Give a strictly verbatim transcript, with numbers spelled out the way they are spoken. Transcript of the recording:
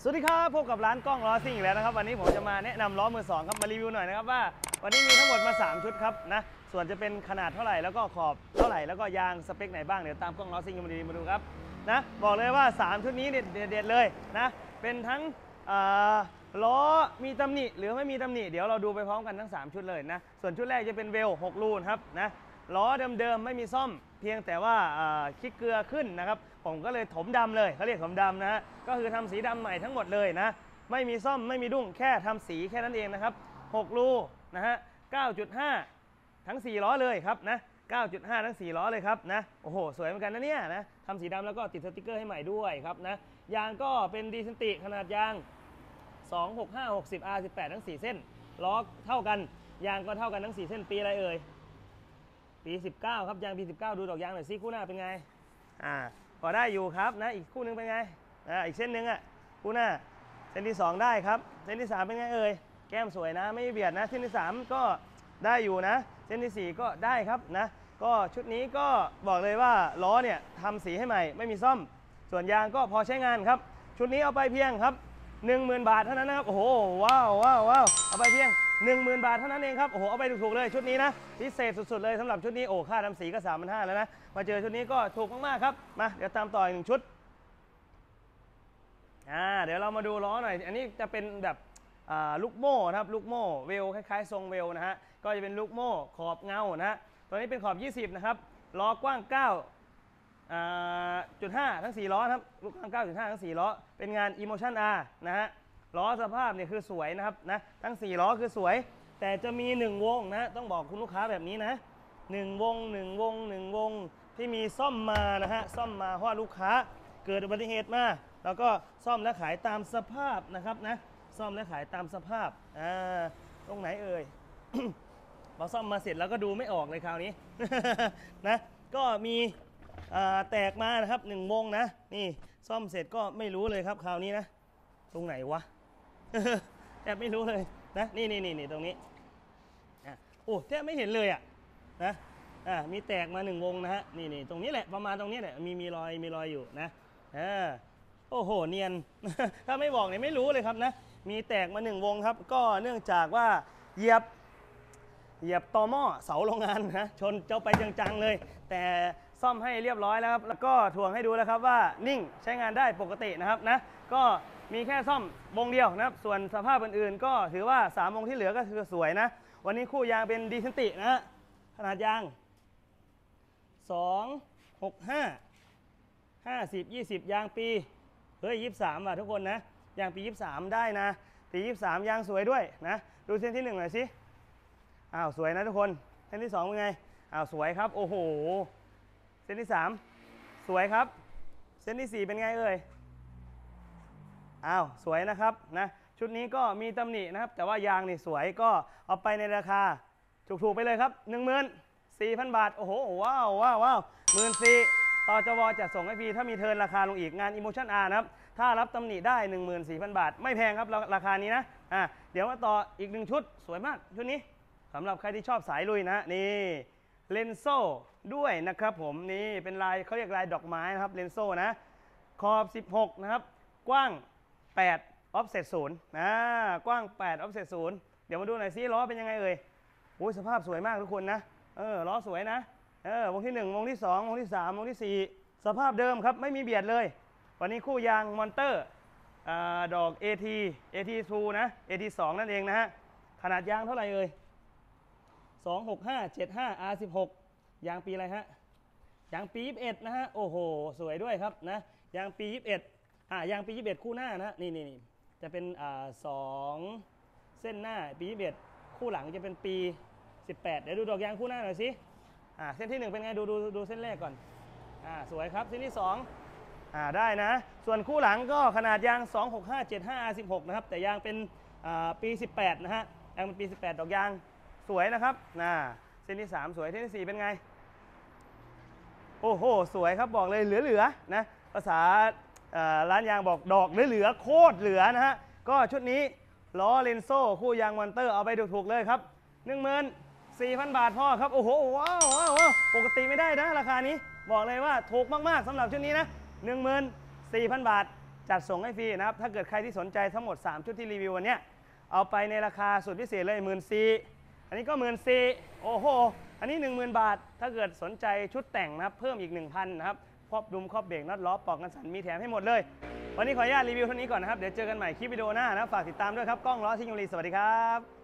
สวัสดีครับพบกับร้านกล้องล้อซิ่งอีกแล้วนะครับวันนี้ผมจะมาแนะนำล้อมือสองครับมารีวิวหน่อยนะครับว่าวันนี้มีทั้งหมดมาสามชุดครับนะส่วนจะเป็นขนาดเท่าไหร่แล้วก็ขอบเท่าไหร่แล้วก็ยางสเปคไหนบ้างเดี๋ยวตามกล้องล้อซิ่งมาดีมาดูครับนะบอกเลยว่าสามชุดนี้เด็ดๆเลยนะเป็นทั้งล้อมีตำหนิหรือไม่มีตำหนิเดี๋ยวเราดูไปพร้อมกันทั้งสามชุดเลยนะส่วนชุดแรกจะเป็นเวลหกรูครับนะล้อเดิมๆไม่มีซ่อมเพียงแต่ว่าคลิกเกลือขึ้นนะครับผมก็เลยถมดำเลยเขาเรียกถมดำนะฮะก็คือทำสีดำใหม่ทั้งหมดเลยนะไม่มีซ่อมไม่มีดุ้งแค่ทำสีแค่นั้นเองนะครับหกรูนะฮะ เก้าจุดห้า ทั้งสี่ล้อเลยครับนะ เก้าจุดห้า ทั้งสี่ล้อเลยครับนะโอ้โหสวยเหมือนกันนะเนี่ยนะทำสีดำแล้วก็ติดสติกเกอร์ให้ใหม่ด้วยครับนะยางก็เป็นดีเซนติขนาดยางสอง หก ห้า หกสิบ อาร์ สิบแปด ทั้งสี่เส้นล้อเท่ากันยางก็เท่ากันทั้งสี่เส้นปีอะไรเอ่ยปีสิบเก้าครับยางปีสิบเก้าดูดอกยางหน่อยซิคู่หน้าเป็นไงอ่าพอได้อยู่ครับนะอีกคู่นึงเป็นไงอ่าอีกเส้นนึงอ่ะคู่หน้าเส้นที่สองได้ครับเส้นที่สามเป็นไงเอ่ยแก้มสวยนะไม่เบียดนะเส้นที่สามก็ได้อยู่นะเส้นที่สี่ก็ได้ครับนะก็ชุดนี้ก็บอกเลยว่าล้อเนี่ยทำสีให้ใหม่ไม่มีซ่อมส่วนยางก็พอใช้งานครับชุดนี้เอาไปเพียงครับหนึ่งหมื่นบาทเท่านั้นนะครับโอ้โหว้าวว้าวว้าวเอาไปเพียงหนึ่งหมื่นบาทเท่านั้นเองครับโอ้โหเอาไปถูกๆเลยชุดนี้นะพิเศษสุดๆเลยสำหรับชุดนี้โอ้ค่าทำสีก็สามพันห้าแล้วนะมาเจอชุดนี้ก็ถูกมากๆครับมาเดี๋ยวตามต่ออีกหนึ่งชุดอ่าเดี๋ยวเรามาดูล้อหน่อยอันนี้จะเป็นแบบลูกโม่นะครับลูกโม่เวลคล้ายๆทรงเวลนะฮะก็จะเป็นลูกโม่ขอบเงานะฮะตัวนี้เป็นขอบยี่สิบนะครับล้อกว้างเก้าจุดห้า ทั้งสี่ล้อครับลูกกว้าง เก้าจุดห้า ทั้งสี่ล้อเป็นงาน Emotion R นะฮะล้อสภาพเนี่ยคือสวยนะครับนะทั้งสี่ล้อคือสวยแต่จะมีหนึ่งวงนะต้องบอกคุณลูกค้าแบบนี้นะหนึ่งวงหนึ่งวงหนึ่งวงที่มีซ่อมมานะฮะซ่อมมาเพราะว่าลูกค้าเกิดอุบัติเหตุมาแล้วก็ซ่อมและขายตามสภาพนะครับนะซ่อมและขายตามสภาพอ่าตรงไหนเอ่ย พอซ่อมมาเสร็จแล้วก็ดูไม่ออกเลยคราวนี้ นะก็มีแตกมานะครับหนึ่งวงนะนี่ซ่อมเสร็จก็ไม่รู้เลยครับคราวนี้นะตรงไหนวะ แทบไม่รู้เลยนะนี่นี่นี่ตรงนี้อ่ะโอ้แทบไม่เห็นเลยอ่ะนะอ่ามีแตกมาหนึ่งวงนะฮะนี่นี่ตรงนี้แหละประมาณตรงนี้แหละมีมีรอยมีรอยอยู่นะอ่าโอ้โหเนียน ถ้าไม่บอกเนี่ยไม่รู้เลยครับนะมีแตกมาหนึ่งวงครับก็เนื่องจากว่าเหยียบเหยียบตอหม้อเสาโรงงานนะชนเจ้าไปจังๆเลยแต่ซ่อมให้เรียบร้อยแล้วครับแล้วก็ถ่วงให้ดูแล้วครับว่านิ่งใช้งานได้ปกตินะครับนะก็มีแค่ซ่อมวงเดียวนะครับส่วนสภาพอื่นๆก็ถือว่าสามวงที่เหลือก็คือสวยนะวันนี้คู่ยางเป็นดีเซนตินะขนาดยางสอง หก ห้า ห้าสิบ ยี่สิบยางปีเฮ้ยยี่สิบสามว่ะทุกคนนะยางปียี่สิบสามได้นะปียี่สิบสามยางสวยด้วยนะดูเส้นที่หนึ่งหน่อยสิอ้าวสวยนะทุกคนเส้นที่สองเป็นไงอ้าวสวยครับโอ้โหเส้นที่สามสวยครับเส้นที่สี่เป็นไงเอ่ยอ้าวสวยนะครับนะชุดนี้ก็มีตำหนินะครับแต่ว่ายางนี่สวยก็เอาไปในราคาถูกๆไปเลยครับ หนึ่งหมื่นสี่พัน บาทโอ้โหว้าวว้าวว้าวหมื่นสี่ต่อจวจะส่งให้ฟรีถ้ามีเทิร์นราคาลงอีกงาน Emotion R นะครับถ้ารับตำหนิได้ หนึ่งหมื่นสี่พัน บาทไม่แพงครับราคานี้นะอ่ะเดี๋ยวมาต่ออีกหนึ่งชุดสวยมากชุดนี้สำหรับใครที่ชอบสายลุยนะนี่เลนโซ่ด้วยนะครับผมนี่เป็นลายเขาเรียกลายดอกไม้นะครับเลนโซ่นะขอบสิบหกนะครับกว้างแปด offset ศูนย์นะกว้างแปด offset ศูนย์เดี๋ยวมาดูหน่อยซิล้อเป็นยังไงเอ่ยโอ้ยสภาพสวยมากทุกคนนะเออล้อสวยนะเออวงที่หนึ่งวงที่สองวงที่สามวงที่สี่สภาพเดิมครับไม่มีเบียดเลยวันนี้คู่ยางมอนเตอร์ดอก เอ ที เอ ที ทู นะ เอ ที สองนั่นเองนะฮะขนาดยางเท่าไหร่เอ่ยสอง หก ห้า เจ็ด ห้า อาร์ สิบหก ยางปีอะไรฮะยางปียี่สิบเอ็ดนะฮะโอ้โหสวยด้วยครับนะยางปียี่สิบเอ็ดอ่ายางปียี่สิบเอ็ดคู่หน้านะนี่นี่จะเป็นอ่าสองเส้นหน้าปียี่สิบเอ็ดคู่หลังจะเป็นปีสิบแปดเดี๋ยวดูดอกยางคู่หน้าหน่อยสิอ่าเส้นที่หนึ่งเป็นไงดูดูดูเส้นแรกก่อนอ่าสวยครับเส้นที่สองอ่าได้นะส่วนคู่หลังก็ขนาดยางสอง หก ห้า เจ็ด ห้า อาร์ สิบหก นะครับแต่ยางเป็นอ่าปีสิบแปดนะฮะยางเป็นปีสิบแปดดอกยางสวยนะครับนะเส้นที่สามสวยเส้นที่สี่เป็นไงโอ้โหสวยครับบอกเลยเหลือๆนะภาษาร้านยางบอกดอกเหลือๆโคตรเหลือนะฮะก็ชุดนี้ล้อเลนโซ่คู่ยางมอนเตอร์เอาไปถูกๆเลยครับ หนึ่งหมื่นสี่พัน บาทพ่อครับโอ้โหว้าวว้าวปกติไม่ได้นะราคานี้บอกเลยว่าถูกมากๆสำหรับชุดนี้นะ หนึ่งหมื่นสี่พัน บาทจัดส่งให้ฟรีนะครับถ้าเกิดใครที่สนใจทั้งหมดสามชุดที่รีวิววันนี้เอาไปในราคาสุดพิเศษเลยหมื่นสี่อันนี้ก็หมื่นสี่โอ้โหอันนี้ หนึ่งหมื่น บาทถ้าเกิดสนใจชุดแต่งนะครับเพิ่มอีก หนึ่งพัน นะครับครอบดุมครอบเบรกน็อตล้อปลอกกันสั่นมีแถมให้หมดเลยวันนี้ขออนุญาตรีวิวเท่านี้ก่อนนะครับเดี๋ยวเจอกันใหม่คลิปวิดีโอหน้านะฝากติดตามด้วยครับกล้องล้อซิ่งบุรีสวัสดีครับ